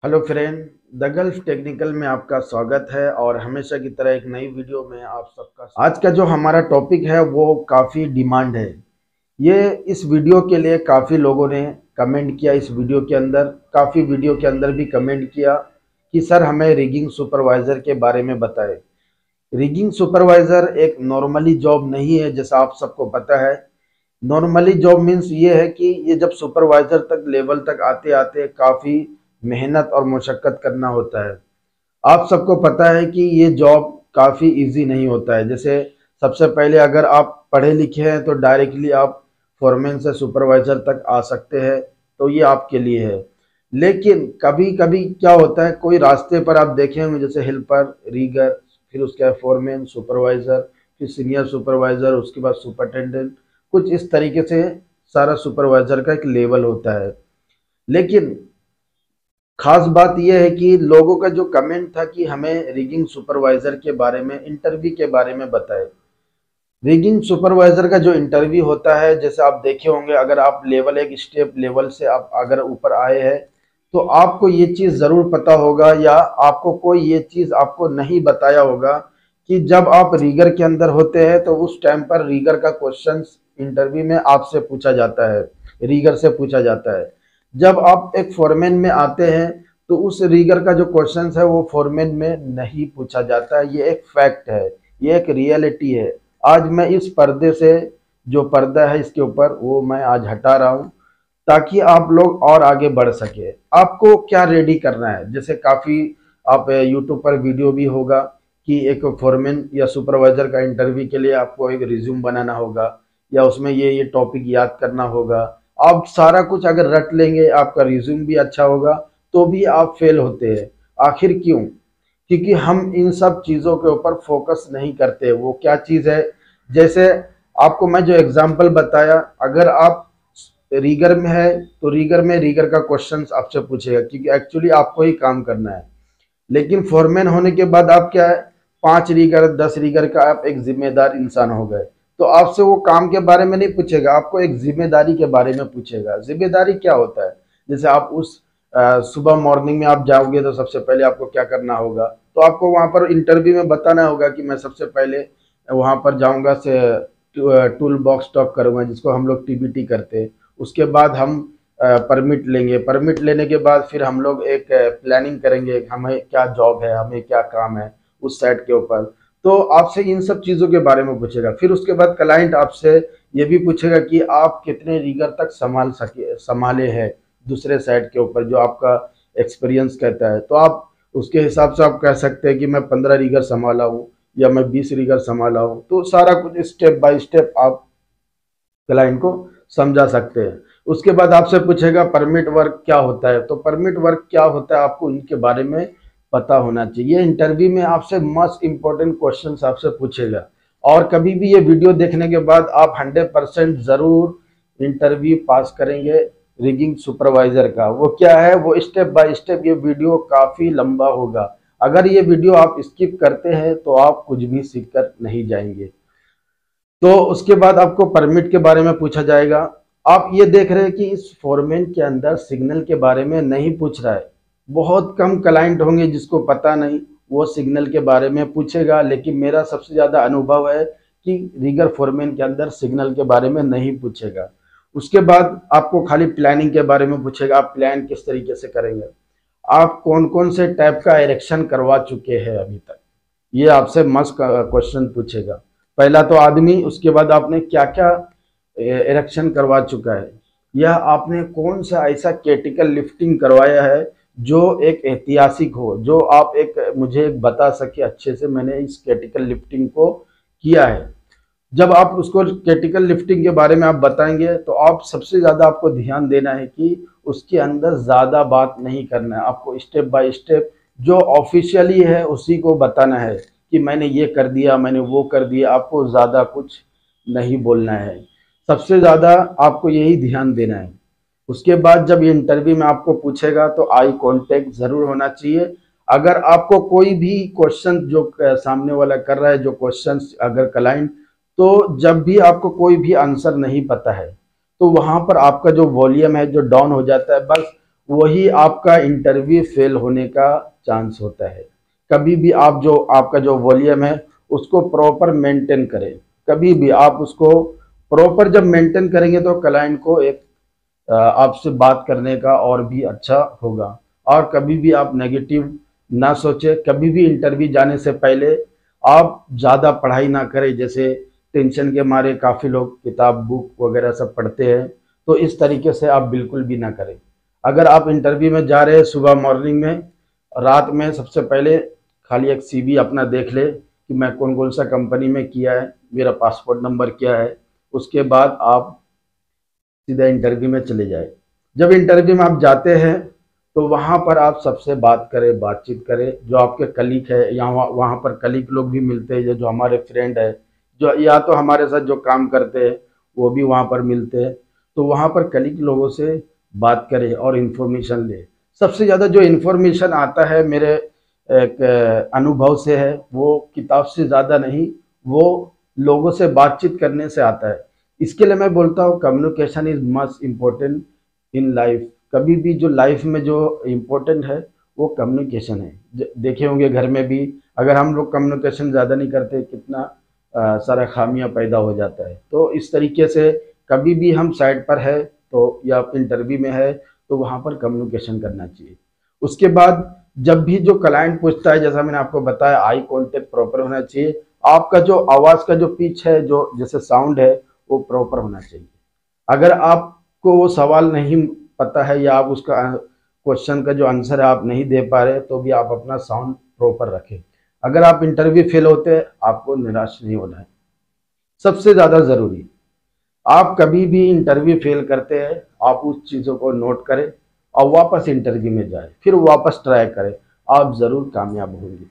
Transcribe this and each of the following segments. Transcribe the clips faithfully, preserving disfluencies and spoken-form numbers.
Hello friend, the Gulf technical में आपका स्वागत है और हमेशा की तरह एक नई वीडियो में आप सबका आज का जो हमारा टॉपिक है वो काफ़ी डिमांड है। ये इस वीडियो के लिए काफ़ी लोगों ने कमेंट किया। इस वीडियो के अंदर काफ़ी वीडियो के अंदर भी कमेंट किया कि सर हमें रिगिंग सुपरवाइज़र के बारे में बताएं। रिगिंग सुपरवाइज़र एक नॉर्मली जॉब नहीं है, जैसा आप सबको पता है। नॉर्मली जॉब मीन्स ये है कि ये जब सुपरवाइज़र तक लेवल तक आते आते काफ़ी मेहनत और मुशक्क़त करना होता है। आप सबको पता है कि ये जॉब काफ़ी इजी नहीं होता है। जैसे सबसे पहले अगर आप पढ़े लिखे हैं तो डायरेक्टली आप फोरमैन से सुपरवाइज़र तक आ सकते हैं, तो ये आपके लिए है। लेकिन कभी कभी क्या होता है, कोई रास्ते पर आप देखे होंगे जैसे हेल्पर, रीगर, फिर उसके बाद फोरमैन, सुपरवाइज़र, फिर सीनियर सुपरवाइज़र, उसके बाद सुपरटेंडेंट, कुछ इस तरीके से सारा सुपरवाइज़र का एक लेवल होता है। लेकिन खास बात यह है कि लोगों का जो कमेंट था कि हमें रिगिंग सुपरवाइजर के बारे में, इंटरव्यू के बारे में बताएं। रिगिंग सुपरवाइजर का जो इंटरव्यू होता है, जैसे आप देखे होंगे, अगर आप लेवल एक स्टेप लेवल से आप अगर ऊपर आए हैं तो आपको ये चीज़ ज़रूर पता होगा या आपको कोई ये चीज़ आपको नहीं बताया होगा कि जब आप रीगर के अंदर होते हैं तो उस टाइम पर रीगर का क्वेश्चन इंटरव्यू में आपसे पूछा जाता है, रीगर से पूछा जाता है। जब आप एक फोरमैन में आते हैं तो उस रीगर का जो क्वेश्चन है वो फोरमैन में नहीं पूछा जाता है। ये एक फैक्ट है, ये एक रियलिटी है। आज मैं इस पर्दे से, जो पर्दा है इसके ऊपर, वो मैं आज हटा रहा हूँ ताकि आप लोग और आगे बढ़ सके। आपको क्या रेडी करना है, जैसे काफ़ी आप यूट्यूब पर वीडियो भी होगा कि एक फोरमैन या सुपरवाइजर का इंटरव्यू के लिए आपको एक रिज्यूम बनाना होगा या उसमें ये ये टॉपिक याद करना होगा। आप सारा कुछ अगर रट लेंगे, आपका रिज्यूम भी अच्छा होगा, तो भी आप फेल होते हैं। आखिर क्यों? क्योंकि हम इन सब चीज़ों के ऊपर फोकस नहीं करते। वो क्या चीज़ है, जैसे आपको मैं जो एग्जांपल बताया, अगर आप रीगर में है तो रीगर में रीगर का क्वेश्चन आपसे पूछेगा क्योंकि एक्चुअली आपको ही काम करना है। लेकिन फोरमैन होने के बाद आप क्या है, पांच रीगर, दस रीगर का आप एक जिम्मेदार इंसान हो गए, तो आपसे वो काम के बारे में नहीं पूछेगा, आपको एक जिम्मेदारी के बारे में पूछेगा। जिम्मेदारी क्या होता है, जैसे आप उस अ, सुबह मॉर्निंग में आप जाओगे तो सबसे पहले आपको क्या करना होगा, तो आपको वहाँ पर इंटरव्यू में बताना होगा कि मैं सबसे पहले वहाँ पर जाऊँगा से टूल बॉक्स टॉक करूँगा, जिसको हम लोग टीबीटी करते हैं। उसके बाद हम परमिट लेंगे, परमिट लेने के बाद फिर हम लोग एक प्लानिंग करेंगे, हमें क्या जॉब है, हमें क्या काम है उस साइट के ऊपर। तो आपसे इन सब चीज़ों के बारे में पूछेगा। फिर उसके बाद क्लाइंट आपसे ये भी पूछेगा कि आप कितने रीगर तक संभाल सके संभाले हैं दूसरे साइट के ऊपर, जो आपका एक्सपीरियंस कहता है। तो आप उसके हिसाब से आप कह सकते हैं कि मैं पंद्रह रीगर संभाला हूँ या मैं बीस रीगर संभाला हूँ। तो सारा कुछ स्टेप बाय स्टेप आप क्लाइंट को समझा सकते हैं। उसके बाद आपसे पूछेगा परमिट वर्क क्या होता है, तो परमिट वर्क क्या होता है आपको इनके बारे में पता होना चाहिए। इंटरव्यू में आपसे मोस्ट इम्पोर्टेंट क्वेश्चन आपसे पूछेगा। और कभी भी ये वीडियो देखने के बाद आप हंड्रेड परसेंट ज़रूर इंटरव्यू पास करेंगे रिगिंग सुपरवाइजर का। वो क्या है, वो स्टेप बाय स्टेप, ये वीडियो काफ़ी लंबा होगा। अगर ये वीडियो आप स्किप करते हैं तो आप कुछ भी सीख कर नहीं जाएंगे। तो उसके बाद आपको परमिट के बारे में पूछा जाएगा। आप ये देख रहे हैं कि इस फॉर्मेट के अंदर सिग्नल के बारे में नहीं पूछ रहा है। बहुत कम क्लाइंट होंगे जिसको पता नहीं, वो सिग्नल के बारे में पूछेगा। लेकिन मेरा सबसे ज़्यादा अनुभव है कि रीगर फॉर्मेट के अंदर सिग्नल के बारे में नहीं पूछेगा। उसके बाद आपको खाली प्लानिंग के बारे में पूछेगा, आप प्लान किस तरीके से करेंगे, आप कौन कौन से टाइप का इरेक्शन करवा चुके हैं अभी तक, ये आपसे मस्ट क्वेश्चन पूछेगा। पहला तो आदमी, उसके बाद आपने क्या क्या इरेक्शन करवा चुका है, या आपने कौन सा ऐसा कैटिकल लिफ्टिंग करवाया है जो एक ऐतिहासिक हो, जो आप एक मुझे एक बता सके अच्छे से मैंने इस कैटिकल लिफ्टिंग को किया है। जब आप उसको कैटिकल लिफ्टिंग के बारे में आप बताएंगे तो आप सबसे ज़्यादा आपको ध्यान देना है कि उसके अंदर ज़्यादा बात नहीं करना है। आपको स्टेप बाय स्टेप जो ऑफिशियली है उसी को बताना है कि मैंने ये कर दिया, मैंने वो कर दिया। आपको ज़्यादा कुछ नहीं बोलना है, सबसे ज़्यादा आपको यही ध्यान देना है। उसके बाद जब ये इंटरव्यू में आपको पूछेगा तो आई कांटेक्ट ज़रूर होना चाहिए। अगर आपको कोई भी क्वेश्चन जो सामने वाला कर रहा है, जो क्वेश्चन अगर क्लाइंट, तो जब भी आपको कोई भी आंसर नहीं पता है तो वहाँ पर आपका जो वॉल्यूम है जो डाउन हो जाता है, बस वही आपका इंटरव्यू फेल होने का चांस होता है। कभी भी आप जो आपका जो वॉल्यूम है उसको प्रॉपर मेंटेन करें। कभी भी आप उसको प्रॉपर जब मेंटेन करेंगे तो क्लाइंट को एक अ, आपसे बात करने का और भी अच्छा होगा। और कभी भी आप नेगेटिव ना सोचें। कभी भी इंटरव्यू जाने से पहले आप ज़्यादा पढ़ाई ना करें। जैसे टेंशन के मारे काफ़ी लोग किताब बुक वगैरह सब पढ़ते हैं, तो इस तरीके से आप बिल्कुल भी ना करें। अगर आप इंटरव्यू में जा रहे हैं सुबह मॉर्निंग में, रात में सबसे पहले खाली एक सीवी अपना देख ले कि मैं कौन कौन सा कंपनी में किया है, मेरा पासपोर्ट नंबर क्या है। उसके बाद आप सीधा इंटरव्यू में चले जाए। जब इंटरव्यू में आप जाते हैं तो वहाँ पर आप सबसे बात करें, बातचीत करें। जो आपके कलीग है या वहाँ वहाँ पर कलीग लोग भी मिलते हैं, जो हमारे फ्रेंड है, जो या तो हमारे साथ जो काम करते हैं वो भी वहाँ पर मिलते हैं। तो वहाँ पर कलीग लोगों से बात करें और इन्फॉर्मेशन ले। सबसे ज़्यादा जो इन्फॉर्मेशन आता है मेरे एक अनुभव से है, वो किताब से ज़्यादा नहीं, वो लोगों से बातचीत करने से आता है। इसके लिए मैं बोलता हूँ communication is must important in life. कभी भी जो लाइफ में जो इम्पोर्टेंट है वो कम्युनिकेशन है। देखे होंगे घर में भी अगर हम लोग कम्युनिकेशन ज़्यादा नहीं करते कितना आ, सारा खामियां पैदा हो जाता है। तो इस तरीके से कभी भी हम साइड पर है तो या इंटरव्यू में है तो वहाँ पर कम्युनिकेशन करना चाहिए। उसके बाद जब भी जो क्लाइंट पूछता है, जैसा मैंने आपको बताया, आई कांटेक्ट प्रॉपर होना चाहिए। आपका जो आवाज़ का जो पिच है, जो जैसे साउंड है, वो प्रॉपर होना चाहिए। अगर आपको वो सवाल नहीं पता है या आप उसका क्वेश्चन का जो आंसर है आप नहीं दे पा रहे, तो भी आप अपना साउंड प्रॉपर रखें। अगर आप इंटरव्यू फेल होते हैं, आपको निराश नहीं होना है। सबसे ज़्यादा ज़रूरी, आप कभी भी इंटरव्यू फेल करते हैं, आप उस चीज़ों को नोट करें और वापस इंटरव्यू में जाएं, फिर वापस ट्राई करें, आप ज़रूर कामयाब होंगे।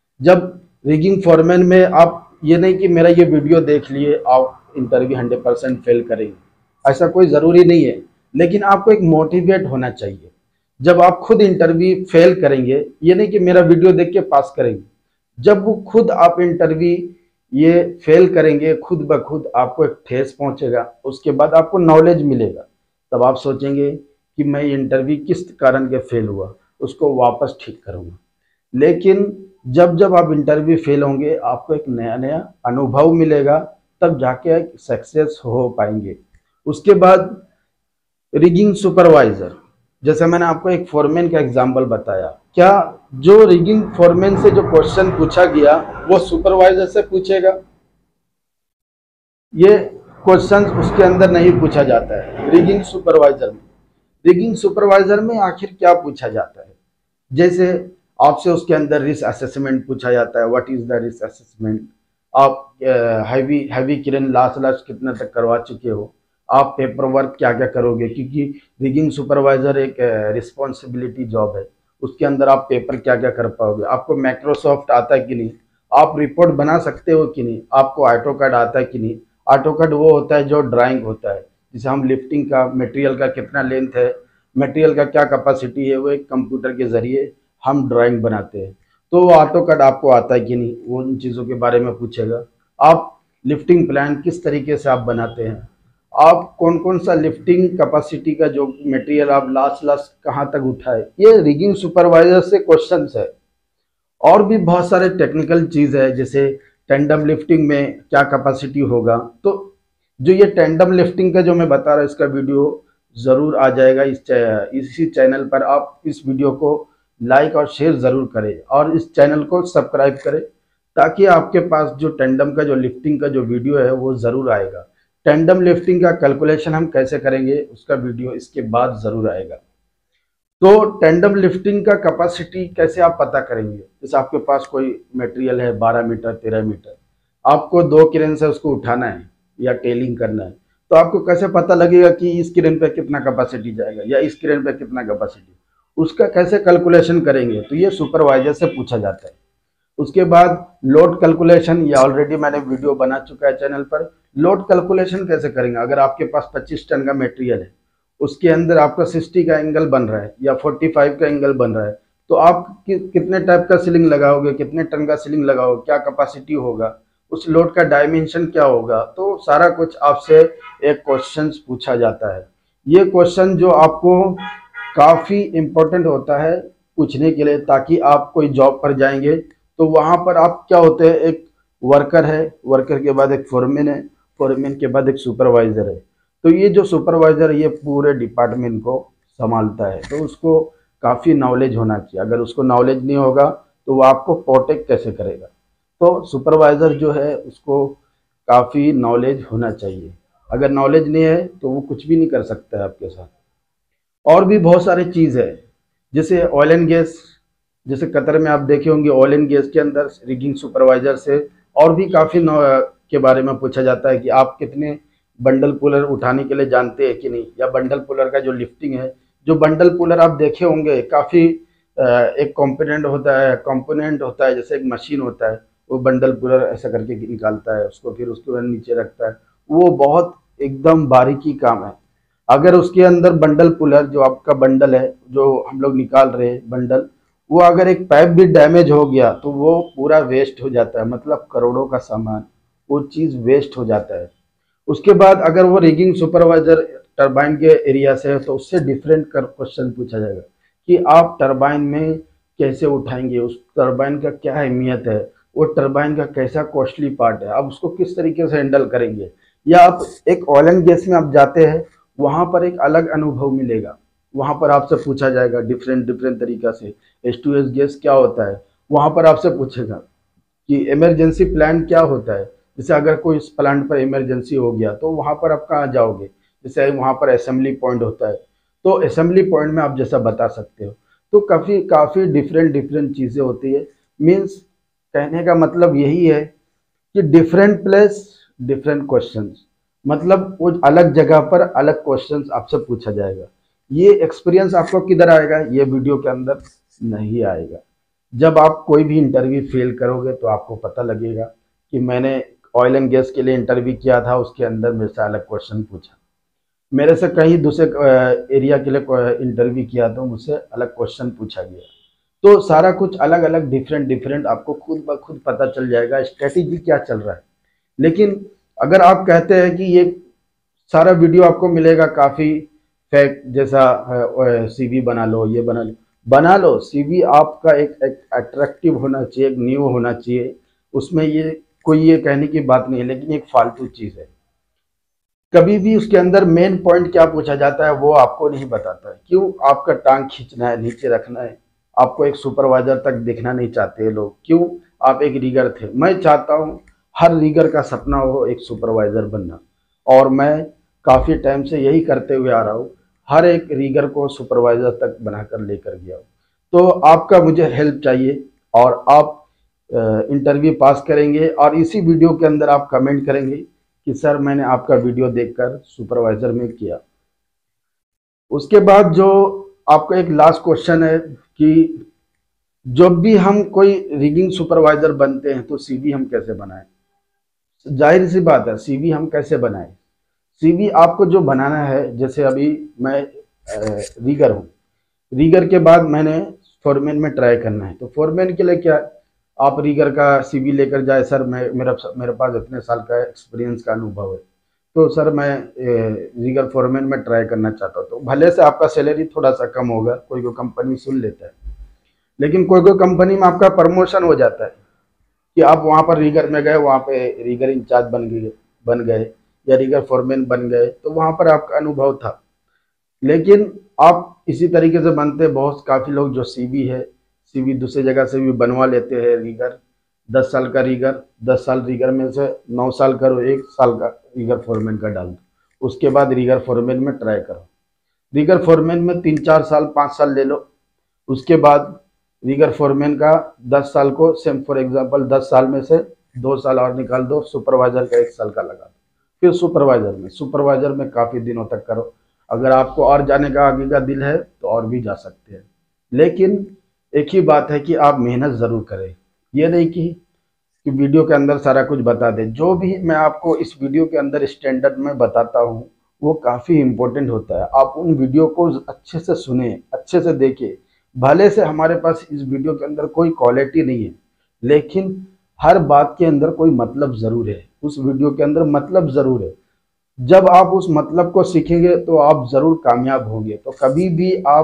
जब रिगिंग फॉर्मेन में आप ये नहीं कि मेरा ये वीडियो देख लिए आप इंटरव्यू हंड्रेड परसेंट फेल करेंगे, ऐसा कोई ज़रूरी नहीं है। लेकिन आपको एक मोटिवेट होना चाहिए। जब आप खुद इंटरव्यू फेल करेंगे, ये नहीं कि मेरा वीडियो देख के पास करेंगे, जब वो खुद आप इंटरव्यू ये फेल करेंगे, खुद ब खुद आपको एक ठेस पहुंचेगा, उसके बाद आपको नॉलेज मिलेगा, तब आप सोचेंगे कि मैं इंटरव्यू किस कारण के फेल हुआ, उसको वापस ठीक करूँगा। लेकिन जब जब आप इंटरव्यू फेल होंगे, आपको एक नया नया अनुभव मिलेगा, तब जाके सक्सेस हो पाएंगे। उसके बाद रिगिंग सुपरवाइजर, जैसे मैंने आपको एक फोरमैन का एग्जांपल बताया, क्या जो रिगिंग फोरमैन से जो क्वेश्चन पूछा गया वो सुपरवाइजर से पूछेगा? ये क्वेश्चन उसके अंदर नहीं पूछा जाता है। रिगिंग सुपरवाइजर में रिगिंग सुपरवाइजर में आखिर क्या पूछा जाता है? जैसे आपसे उसके अंदर रिस्क असेसमेंट पूछा जाता है। What is the risk assessment? आप heavy heavy crane last last कितना तक करवा चुके हो? आप पेपर वर्क क्या क्या करोगे? क्योंकि रिगिंग सुपरवाइजर एक रिस्पॉन्सिबिलिटी जॉब है, उसके अंदर आप पेपर क्या क्या कर पाओगे? आपको माइक्रोसॉफ्ट आता है कि नहीं? आप रिपोर्ट बना सकते हो कि नहीं? आपको ऑटो कैड आता है कि नहीं? ऑटो कैड वो होता है जो ड्राइंग होता है, जिसे हम लिफ्टिंग का, मटेरियल का कितना लेंथ है, मटेरियल का क्या कैपेसिटी है, वो एक कंप्यूटर के जरिए हम ड्राइंग बनाते हैं। तो ऑटो कैड आपको आता है कि नहीं, वो उन चीज़ों के बारे में पूछेगा। आप लिफ्टिंग प्लान किस तरीके से आप बनाते हैं? आप कौन कौन सा लिफ्टिंग कैपेसिटी का जो मटेरियल आप लास्ट लास्ट कहाँ तक उठाए, ये रिगिंग सुपरवाइजर से क्वेश्चंस है। और भी बहुत सारे टेक्निकल चीज़ है, जैसे टेंडम लिफ्टिंग में क्या कैपेसिटी होगा। तो जो ये टेंडम लिफ्टिंग का जो मैं बता रहा हूँ, इसका वीडियो ज़रूर आ जाएगा इस इसी चैनल पर। आप इस वीडियो को लाइक और शेयर ज़रूर करें और इस चैनल को सब्सक्राइब करें, ताकि आपके पास जो टेंडम का जो लिफ्टिंग का जो वीडियो है वो ज़रूर आएगा। टेंडम लिफ्टिंग का कैलकुलेशन हम कैसे करेंगे, उसका वीडियो इसके बाद ज़रूर आएगा। तो टेंडम लिफ्टिंग का कैपेसिटी कैसे आप पता करेंगे? जैसे आपके पास कोई मटेरियल है बारह मीटर तेरह मीटर, आपको दो क्रेन से उसको उठाना है या टेलिंग करना है, तो आपको कैसे पता लगेगा कि इस क्रेन पे कितना कैपेसिटी जाएगा या इस क्रेन पे कितना कैपेसिटी? उसका कैसे कैलकुलेशन करेंगे? तो ये सुपरवाइजर से पूछा जाता है। उसके बाद लोड कैलकुलेशन, ये ऑलरेडी मैंने वीडियो बना चुका है चैनल पर। लोड कैलकुलेशन कैसे करेंगे? अगर आपके पास पच्चीस टन का मटेरियल है, उसके अंदर आपका साठ का एंगल बन रहा है या पैंतालीस का एंगल बन रहा है, तो आप कि, कितने टाइप का सीलिंग लगाओगे, कितने टन का सीलिंग लगाओगे, क्या कैपेसिटी होगा, उस लोड का डायमेंशन क्या होगा? तो सारा कुछ आपसे एक क्वेश्चन पूछा जाता है। ये क्वेश्चन जो आपको काफ़ी इम्पोर्टेंट होता है पूछने के लिए, ताकि आप कोई जॉब पर जाएंगे तो वहाँ पर आप क्या होते हैं, एक वर्कर है, वर्कर के बाद एक फोरमैन है, फोरमैन के बाद एक सुपरवाइज़र है। तो ये जो सुपरवाइज़र ये पूरे डिपार्टमेंट को संभालता है, तो उसको काफ़ी नॉलेज होना चाहिए। अगर उसको नॉलेज नहीं होगा तो वो आपको प्रोटेक्ट कैसे करेगा। तो सुपरवाइज़र जो है उसको काफ़ी नॉलेज होना चाहिए। अगर नॉलेज नहीं है तो वो कुछ भी नहीं कर सकता है आपके साथ। और भी बहुत सारी चीज़ है, जैसे ऑयल एंड गैस, जैसे कतर में आप देखे होंगे ऑयल एंड गैस के अंदर रिगिंग सुपरवाइजर से और भी काफ़ी के बारे में पूछा जाता है कि आप कितने बंडल पुलर उठाने के लिए जानते हैं कि नहीं, या बंडल पुलर का जो लिफ्टिंग है, जो बंडल पुलर आप देखे होंगे काफ़ी एक कंपोनेंट होता है कंपोनेंट होता है जैसे एक मशीन होता है, वो बंडल पुलर ऐसा करके निकालता है उसको, फिर उसके बाद नीचे रखता है। वो बहुत एकदम बारीकी काम है। अगर उसके अंदर बंडल पुलर जो आपका बंडल है जो हम लोग निकाल रहे हैं बंडल, वो अगर एक पाइप भी डैमेज हो गया तो वो पूरा वेस्ट हो जाता है, मतलब करोड़ों का सामान वो चीज़ वेस्ट हो जाता है। उसके बाद अगर वो रिगिंग सुपरवाइजर टरबाइन के एरिया से है तो उससे डिफरेंट क्वेश्चन पूछा जाएगा कि आप टरबाइन में कैसे उठाएंगे, उस टरबाइन का क्या अहमियत है, वो टरबाइन का कैसा कॉस्टली पार्ट है, आप उसको किस तरीके से हैंडल करेंगे। या आप एक ऑयल एंड गैस में आप जाते हैं, वहाँ पर एक अलग अनुभव मिलेगा, वहाँ पर आपसे पूछा जाएगा डिफरेंट डिफरेंट तरीका से एच टू एस गैस क्या होता है, वहाँ पर आपसे पूछेगा कि इमरजेंसी प्लान क्या होता है। जैसे अगर कोई इस प्लांट पर इमरजेंसी हो गया तो वहाँ पर आप कहाँ जाओगे, जैसे वहाँ पर असेंबली पॉइंट होता है, तो असेंबली पॉइंट में आप जैसा बता सकते हो। तो काफ़ी काफ़ी डिफरेंट डिफरेंट चीज़ें होती है। मीन्स कहने का मतलब यही है कि डिफरेंट प्लेस डिफरेंट क्वेश्चंस, मतलब वो अलग जगह पर अलग क्वेश्चंस आपसे पूछा जाएगा। ये एक्सपीरियंस आपको किधर आएगा, ये वीडियो के अंदर नहीं आएगा। जब आप कोई भी इंटरव्यू फेल करोगे तो आपको पता लगेगा कि मैंने ऑयल एंड गैस के लिए इंटरव्यू किया था, उसके अंदर मेरे से अलग क्वेश्चन पूछा, मेरे से कहीं दूसरे एरिया के लिए इंटरव्यू किया तो मुझसे अलग क्वेश्चन पूछा गया। तो सारा कुछ अलग अलग डिफरेंट डिफरेंट आपको खुद ब खुद पता चल जाएगा स्ट्रेटेजी क्या चल रहा है। लेकिन अगर आप कहते हैं कि ये सारा वीडियो आपको मिलेगा काफ़ी फैक्ट जैसा सीवी बना लो, ये बना लो बना लो सीवी आपका एक, एक अट्रैक्टिव होना चाहिए, एक न्यू होना चाहिए, उसमें ये कोई ये कहने की बात नहीं है, लेकिन एक फालतू चीज़ है। कभी भी उसके अंदर मेन पॉइंट क्या पूछा जाता है वो आपको नहीं बताता है। क्यों? आपका टांग खींचना है, नीचे रखना है, आपको एक सुपरवाइजर तक दिखना नहीं चाहते लोग। क्यों? आप एक रीगर थे, मैं चाहता हूँ हर रीगर का सपना हो एक सुपरवाइजर बनना, और मैं काफ़ी टाइम से यही करते हुए आ रहा हूँ, हर एक रीगर को सुपरवाइजर तक बनाकर लेकर गया हूँ। तो आपका मुझे हेल्प चाहिए, और आप इंटरव्यू पास करेंगे और इसी वीडियो के अंदर आप कमेंट करेंगे कि सर मैंने आपका वीडियो देखकर सुपरवाइजर में किया। उसके बाद जो आपका एक लास्ट क्वेश्चन है कि जब भी हम कोई रिगिंग सुपरवाइजर बनते हैं तो सीवी हम कैसे बनाएं। जाहिर सी बात है, सीवी हम कैसे बनाएं। सीवी आपको जो बनाना है, जैसे अभी मैं रीगर हूँ, रीगर के बाद मैंने फोरमैन में ट्राई करना है, तो फोरमैन के लिए क्या, आप रीगर का सीवी लेकर जाए, सर मैं मेरा मेरे पास इतने साल का एक्सपीरियंस का अनुभव है, तो सर मैं रीगर फोरमैन में ट्राई करना चाहता हूँ। तो भले से आपका सैलरी थोड़ा सा कम होगा, कोई कोई कंपनी सुन लेता है, लेकिन कोई कोई कंपनी में आपका प्रमोशन हो जाता है कि आप वहाँ पर रीगर में गए, वहाँ पे रीगर इंचार्ज बन गए बन गए या रीगर फोरमैन बन गए, तो वहाँ पर आपका अनुभव था। लेकिन आप इसी तरीके से बनते, बहुत काफ़ी लोग जो सीवी है, सीवी दूसरी जगह से भी बनवा लेते हैं रीगर, दस साल का रीगर, दस साल रीगर में से नौ साल करो, एक साल का रीगर फोरमैन का डाल दो, उसके बाद रीगर फोरमैन में ट्राई करो। रीगर फोरमैन में तीन चार साल पाँच साल ले लो, उसके बाद रीगर फोरमैन का दस साल को सेम फॉर एग्जांपल दस साल में से दो साल और निकाल दो, सुपरवाइजर का एक साल का लगा दो, फिर सुपरवाइजर में सुपरवाइजर में काफ़ी दिनों तक करो। अगर आपको और जाने का आगे का दिल है तो और भी जा सकते हैं, लेकिन एक ही बात है कि आप मेहनत ज़रूर करें। ये नहीं कि, कि वीडियो के अंदर सारा कुछ बता दें। जो भी मैं आपको इस वीडियो के अंदर स्टैंडर्ड में बताता हूँ वो काफ़ी इम्पोर्टेंट होता है। आप उन वीडियो को अच्छे से सुने, अच्छे से देखें। भले से हमारे पास इस वीडियो के अंदर कोई क्वालिटी नहीं है, लेकिन हर बात के अंदर कोई मतलब ज़रूर है, उस वीडियो के अंदर मतलब ज़रूर है। जब आप उस मतलब को सीखेंगे तो आप ज़रूर कामयाब होंगे। तो कभी भी आप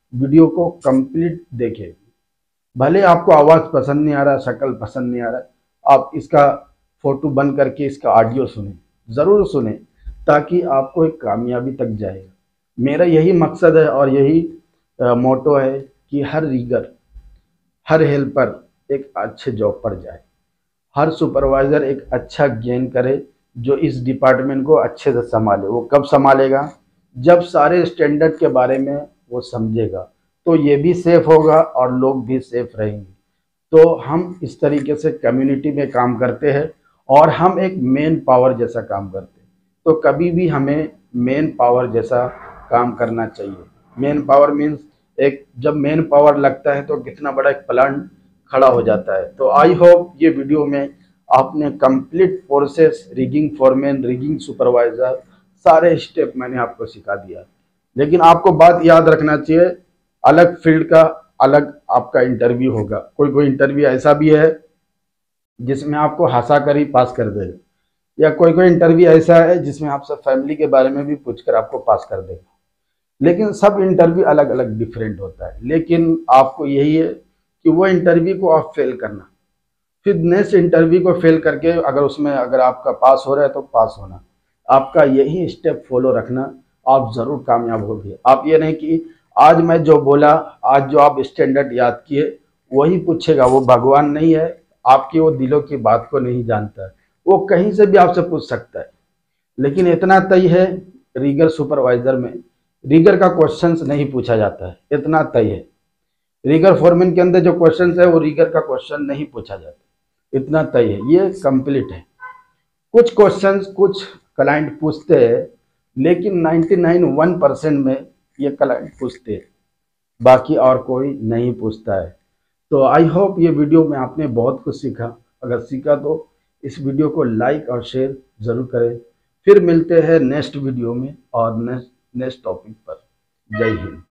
वीडियो को कंप्लीट देखें। भले आपको आवाज़ पसंद नहीं आ रहा, शक्ल पसंद नहीं आ रहा, आप इसका फोटो बंद करके इसका ऑडियो सुने, ज़रूर सुने, ताकि आपको एक कामयाबी तक जाएगा। मेरा यही मकसद है और यही मोटो है कि हर रीगर, हर हेल्पर एक अच्छे जॉब पर जाए, हर सुपरवाइज़र एक अच्छा गेन करे जो इस डिपार्टमेंट को अच्छे से संभाले। वो कब संभालेगा? जब सारे स्टैंडर्ड के बारे में वो समझेगा, तो ये भी सेफ होगा और लोग भी सेफ रहेंगे। तो हम इस तरीके से कम्युनिटी में काम करते हैं और हम एक मेन पावर जैसा काम करते हैं। तो कभी भी हमें मेन पावर जैसा काम करना चाहिए। मेन पावर मीन्स एक, जब मेन पावर लगता है तो कितना बड़ा एक प्लांट खड़ा हो जाता है। तो आई होप ये वीडियो में आपने complete process, rigging foreman, rigging supervisor, सारे स्टेप मैंने आपको सिखा दिया। लेकिन आपको बात याद रखना चाहिए, अलग फील्ड का अलग आपका इंटरव्यू होगा। कोई कोई इंटरव्यू ऐसा भी है जिसमें आपको हंसा कर ही पास कर देगा, या कोई कोई इंटरव्यू ऐसा है जिसमें आपसे फैमिली के बारे में भी पूछकर आपको पास कर देगा। लेकिन सब इंटरव्यू अलग अलग डिफरेंट होता है। लेकिन आपको यही है कि वो इंटरव्यू को आप फेल करना, फिर नेक्स्ट इंटरव्यू को फेल करके अगर उसमें अगर आपका पास हो रहा है तो पास होना, आपका यही स्टेप फॉलो रखना, आप ज़रूर कामयाब होगे। आप ये नहीं कि आज मैं जो बोला, आज जो आप स्टैंडर्ड याद किए वही पूछेगा। वो भगवान नहीं है, आपकी वो दिलों की बात को नहीं जानता है, वो कहीं से भी आपसे पूछ सकता है। लेकिन इतना तय है, रीगर सुपरवाइजर में रीगर का क्वेश्चंस नहीं पूछा जाता है, इतना तय है। रीगर फोरमैन के अंदर जो क्वेश्चंस है वो रीगर का क्वेश्चन नहीं पूछा जाता, इतना तय है, ये कंप्लीट है। कुछ क्वेश्चंस कुछ क्लाइंट पूछते हैं, लेकिन नाइन्टी नाइन वन परसेंट में ये क्लाइंट पूछते हैं, बाकी और कोई नहीं पूछता है। तो आई होप ये वीडियो में आपने बहुत कुछ सीखा। अगर सीखा तो इस वीडियो को लाइक और शेयर ज़रूर करें। फिर मिलते हैं नेक्स्ट वीडियो में और नेक्स्ट नेक्स्ट टॉपिक पर। जय हिंद।